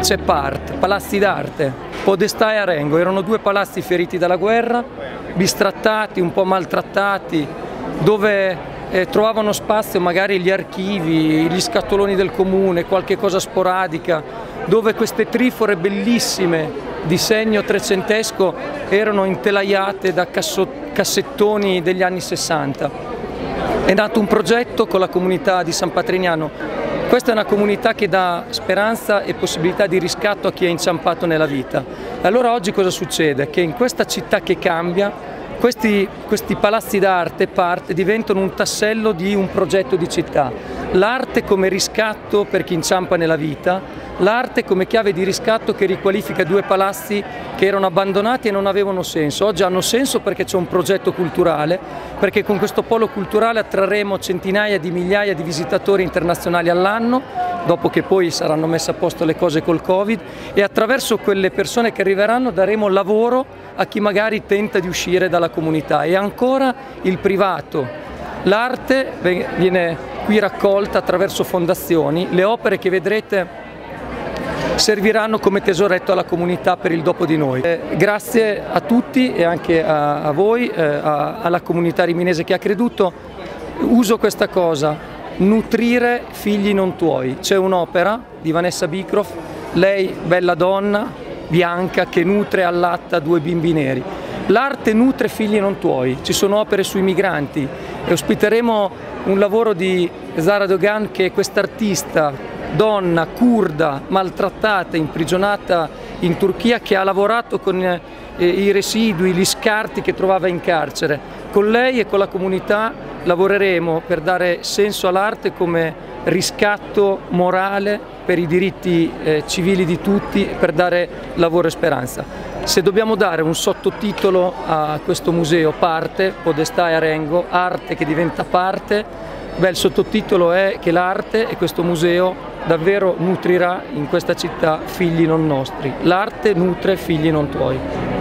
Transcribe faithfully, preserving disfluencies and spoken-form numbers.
c'è Part, palazzi d'arte, Podestà e Arengo, erano due palazzi feriti dalla guerra, bistrattati, un po' maltrattati, dove eh, trovavano spazio magari gli archivi, gli scatoloni del comune, qualche cosa sporadica, dove queste trifore bellissime di segno trecentesco erano intelaiate da cassettoni degli anni sessanta. È nato un progetto con la comunità di San Patrignano. Questa è una comunità che dà speranza e possibilità di riscatto a chi è inciampato nella vita. Allora oggi cosa succede? Che in questa città che cambia, questi, questi palazzi d'arte, Part, diventano un tassello di un progetto di città. L'arte come riscatto per chi inciampa nella vita, l'arte come chiave di riscatto che riqualifica due palazzi che erano abbandonati e non avevano senso. Oggi hanno senso perché c'è un progetto culturale, perché con questo polo culturale attrarremo centinaia di migliaia di visitatori internazionali all'anno, dopo che poi saranno messe a posto le cose col Covid, e attraverso quelle persone che arriveranno daremo lavoro a chi magari tenta di uscire dalla comunità. E ancora il privato. L'arte viene qui raccolta attraverso fondazioni, le opere che vedrete serviranno come tesoretto alla comunità per il dopo di noi. Eh, grazie a tutti e anche a, a voi, eh, a, alla comunità riminese che ha creduto. Uso questa cosa, nutrire figli non tuoi. C'è un'opera di Vanessa Bicroft, lei bella donna, bianca, che nutre e allatta due bimbi neri. L'arte nutre figli non tuoi, ci sono opere sui migranti e ospiteremo un lavoro di Zara Dogan, che è quest'artista donna curda, maltrattata, imprigionata in Turchia, che ha lavorato con eh, i residui, gli scarti che trovava in carcere. Con lei e con la comunità lavoreremo per dare senso all'arte come riscatto morale per i diritti eh, civili di tutti, per dare lavoro e speranza. Se dobbiamo dare un sottotitolo a questo museo, Parte, Podestà e Arengo, arte che diventa parte, beh, il sottotitolo è che l'arte e questo museo davvero nutrirà in questa città figli non nostri. L'arte nutre figli non tuoi.